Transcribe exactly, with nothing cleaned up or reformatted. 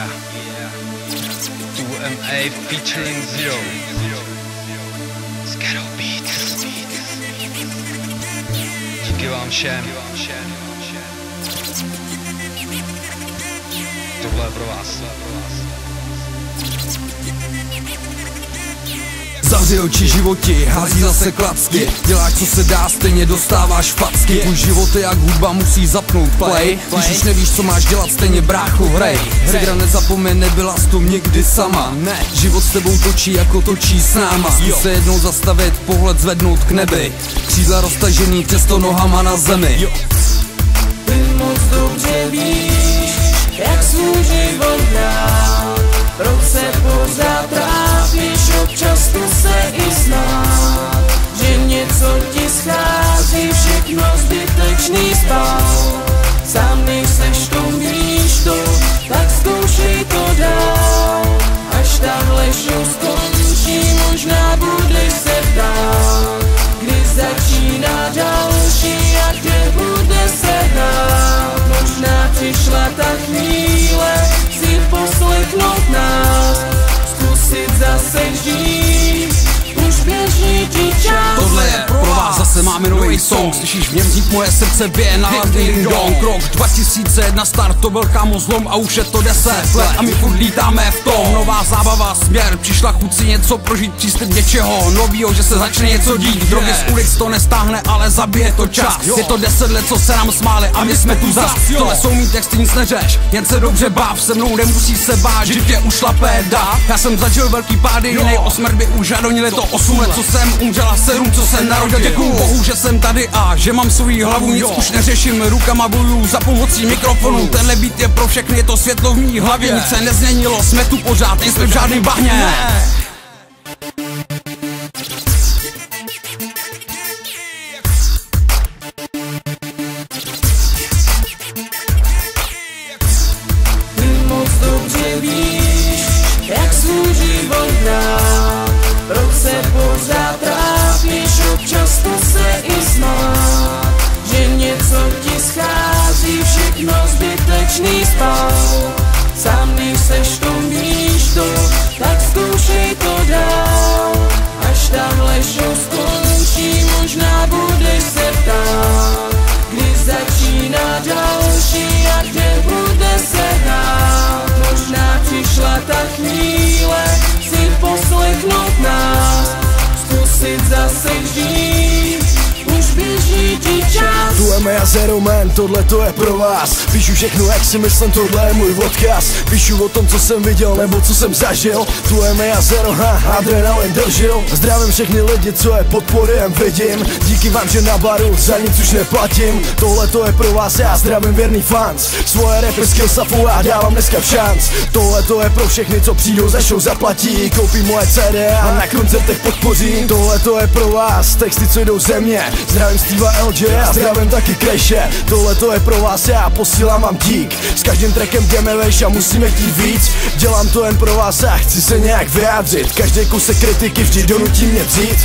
Yeah. two M A featuring Zero. Zero Beats. Díky vám všem. Tohle je pro vás. Zavři oči životi, hází zase klacky. Děláš co se dá, stejně dostáváš facky. Tvůj život je jak hudba, musí zapnout play. Když už nevíš co máš dělat, stejně bráchu hrej. Segra nezapomeň, nebyla s tom nikdy sama. Ne, život s tebou točí jako točí s náma. Zkus se jednou zastavit, pohled zvednout k nebi. Křídla roztažený, přesto nohama na zemi. Ty moc dobře víš, jak svůj život dál. Proč se pořád trápíš, občas to se i snad, že něco ti schází, všechno zbytečný spál. Sám nejseš to, víš to, tak zkoušej to dál. Až tahle show skončí, možná budeš se ptát, kdy začíná další a kde bude se hrát. Možná přišla ta chvíle si poslechnout nás, zkusit zase žít, už běží ti čas. Tohle je pro vás, zase máme nový song. Slyšíš v něm zít moje srdce bije na ding dong. Rok dva tisíce jedna start, to byl kámo zlom a už je to deset let a my furt lítáme v tom. Nová zábava, směr, přišla chuť si něco prožít, přístup něčeho novýho, že se začne něco dít. Drogy z ulic to nestáhne, ale zabije to čas. Je to deset let, co se nám smáli a my jsme tu zas. Tohle jsou mý texty, nic neřeš, jen se dobře bav, se mnou nemusí se bát, že tě ušlapé dá. Já jsem zažil velký pády, jiný o smrt by už žadonili to osm let, co jsem umřela, sedm, co jsem narodil. Děkuju Bohu, že jsem tady a že mám svou hlavu, nic už neřeším, rukama bojuju za pomocí mikrofonu. Tenhle beat je pro všechny, je to světlo v mý hlavě, nic se nezměnilo, jsme tu pořád, nejsme v žádným bahně. Ty moc dobře víš, jak svůj život dál. Proč se pořád trápíš, občas to se i snad, že něco ti schází, všechno zbytečný spál. Sám nejseš to, víš to, tak zkoušej to dál. Až tahle show skončí, možná budeš se ptát, kdy začíná další a kde bude se hrát. Možná přišla ta chvíle si poslechnout nás, zkusit zase žít, už běží ti čas. Tu M A a Zero Man, tohle to je pro vás. Píšu všechno jak si myslím, tohle je můj odkaz. Píšu o tom co jsem viděl nebo co jsem zažil. Tu M A a Zero, ha, adrenalin držil. Zdravím všechny lidi, co je pod pódiem vidím. Díky vám, že na baru za nic už neplatím. Tohle to je pro vás, já zdravím věrný fans. Svoje rapy skill safu já dávám dneska v šanc. Tohle to je pro všechny, co přijdou za show zaplatí. Koupí moje C D a na koncertech podpořím. Tohle to je pro vás, texty co jdou ze mě. Zdravím Steva L J a zdravím taky Crashe. Tohle to je pro vás, já posílám vám dík. S každým trackem jdeme vejš a musíme chtít víc. Dělám to jen pro vás a chci se nějak vyjádřit. Každý kousek kritiky vždy donutí mě vzít.